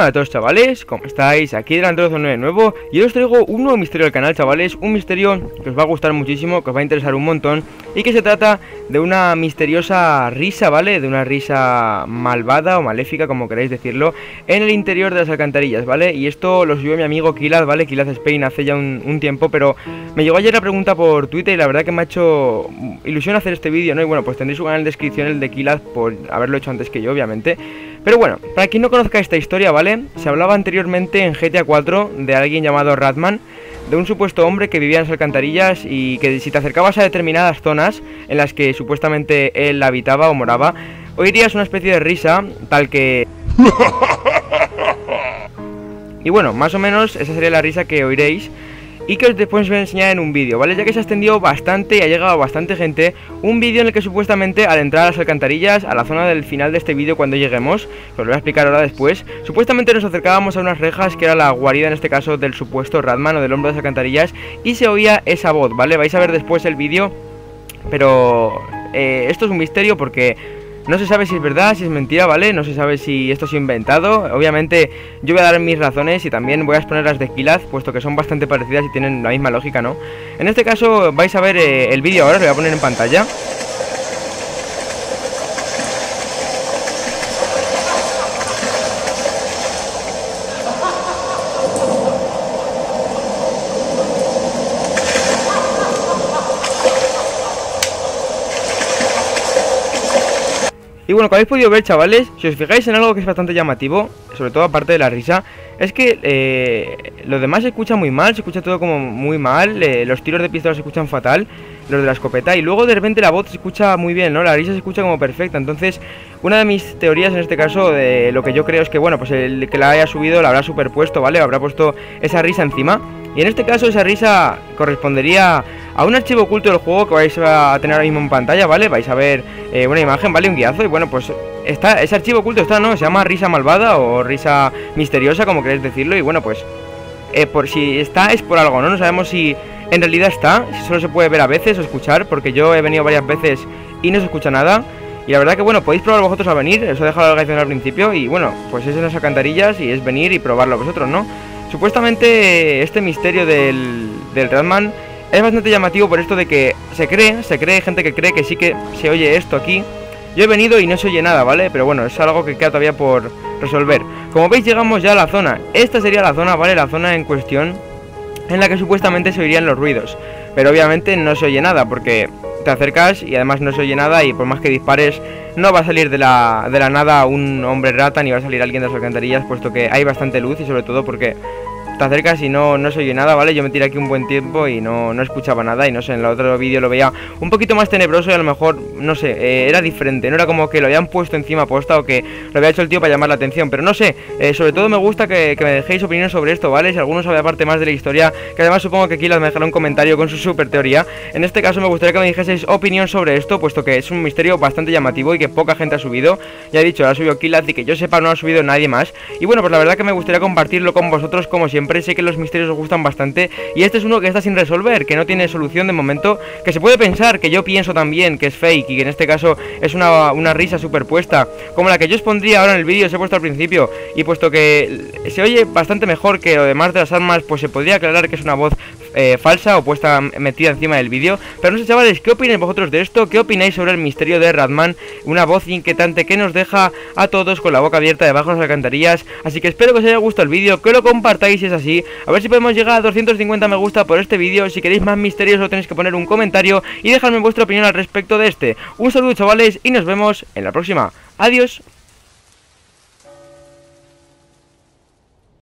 Buenas a todos, chavales, ¿cómo estáis? Aquí Delantero09 de nuevo y hoy os traigo un nuevo misterio del canal, chavales. Un misterio que os va a gustar muchísimo, que os va a interesar un montón y que se trata de una misteriosa risa, ¿vale? De una risa malvada o maléfica, como queráis decirlo, en el interior de las alcantarillas, ¿vale? Y esto lo subió mi amigo Kilaz, ¿vale? Kilaz Spain hace ya un tiempo, pero me llegó ayer la pregunta por Twitter y la verdad que me ha hecho ilusión hacer este vídeo, ¿no? Y bueno, pues tendréis su canal en descripción, el de Kilaz, por haberlo hecho antes que yo, obviamente. Pero bueno, para quien no conozca esta historia, ¿vale? Se hablaba anteriormente en GTA 4 de alguien llamado Ratman, de un supuesto hombre que vivía en las alcantarillas y que si te acercabas a determinadas zonas en las que supuestamente él habitaba o moraba, oirías una especie de risa tal que... Y bueno, más o menos esa sería la risa que oiréis y que os después os voy a enseñar en un vídeo, ¿vale? Ya que se ha extendido bastante y ha llegado bastante gente, un vídeo en el que supuestamente al entrar a las alcantarillas, a la zona del final de este vídeo cuando lleguemos, que os lo voy a explicar ahora después, supuestamente nos acercábamos a unas rejas que era la guarida en este caso del supuesto Ratman o del hombre de las alcantarillas y se oía esa voz, ¿vale? Vais a ver después el vídeo, pero esto es un misterio porque... no se sabe si es verdad, si es mentira, ¿vale? No se sabe si esto es inventado. Obviamente yo voy a dar mis razones y también voy a exponer las de Kilaz, puesto que son bastante parecidas y tienen la misma lógica, ¿no? En este caso vais a ver el vídeo ahora, lo voy a poner en pantalla. Y bueno, como habéis podido ver, chavales, si os fijáis en algo que es bastante llamativo, sobre todo aparte de la risa, es que lo demás se escucha muy mal, se escucha todo como muy mal, los tiros de pistola se escuchan fatal, los de la escopeta, y luego de repente la voz se escucha muy bien, ¿no? La risa se escucha como perfecta. Entonces, una de mis teorías en este caso, de lo que yo creo es que, bueno, pues el que la haya subido la habrá superpuesto, ¿vale? Habrá puesto esa risa encima. Y en este caso esa risa correspondería a un archivo oculto del juego que vais a tener ahora mismo en pantalla, ¿vale? Vais a ver una imagen, ¿vale? Un guiazo y bueno, pues ese archivo oculto está, ¿no? Se llama risa malvada o risa misteriosa, como queréis decirlo. Y bueno, pues por si está es por algo, ¿no? No sabemos si en realidad está, si solo se puede ver a veces o escuchar, porque yo he venido varias veces y no se escucha nada. Y la verdad que bueno, podéis probar vosotros a venir, os he dejado la localización al principio. Y bueno, pues es en las alcantarillas y es venir y probarlo vosotros, ¿no? Supuestamente este misterio del Ratman es bastante llamativo por esto de que se cree, hay gente que cree que sí que se oye esto aquí. Yo he venido y no se oye nada, ¿vale? Pero bueno, es algo que queda todavía por resolver. Como veis, llegamos ya a la zona. Esta sería la zona, ¿vale? La zona en cuestión en la que supuestamente se oirían los ruidos. Pero obviamente no se oye nada porque te acercas y además no se oye nada y por más que dispares no va a salir de la nada un hombre rata ni va a salir alguien de las alcantarillas, puesto que hay bastante luz y sobre todo porque te acercas y no se oye nada, ¿vale? Yo me tiré aquí un buen tiempo y no escuchaba nada y no sé, en el otro vídeo lo veía un poquito más tenebroso y a lo mejor, no sé, era diferente, no era como que lo habían puesto encima posta o que lo había hecho el tío para llamar la atención, pero no sé, sobre todo me gusta que me dejéis opiniones sobre esto, ¿vale? Si alguno sabe aparte más de la historia, que además supongo que aquí me dejará un comentario con su super teoría. En este caso me gustaría que me dijeseis opinión sobre esto, puesto que es un misterio bastante llamativo y que poca gente ha subido. Ya he dicho, lo ha subido Kilaz y que yo sepa no ha subido nadie más. Y bueno, pues la verdad que me gustaría compartirlo con vosotros como siempre. Sé que los misterios os gustan bastante y este es uno que está sin resolver, que no tiene solución de momento, que se puede pensar, que yo pienso también que es fake y que en este caso es una risa superpuesta, como la que yo os pondría ahora en el vídeo, os he puesto al principio, y puesto que se oye bastante mejor que lo demás de las armas, pues se podría aclarar que es una voz falsa o puesta metida encima del vídeo. Pero no sé, chavales, ¿qué opináis vosotros de esto? ¿Qué opináis sobre el misterio de Ratman? Una voz inquietante que nos deja a todos con la boca abierta debajo de las alcantarillas. Así que espero que os haya gustado el vídeo, que lo compartáis si es así. A ver si podemos llegar a 250 me gusta por este vídeo. Si queréis más misterios solo tenéis que poner un comentario y dejadme vuestra opinión al respecto de este. Un saludo, chavales, y nos vemos en la próxima. Adiós.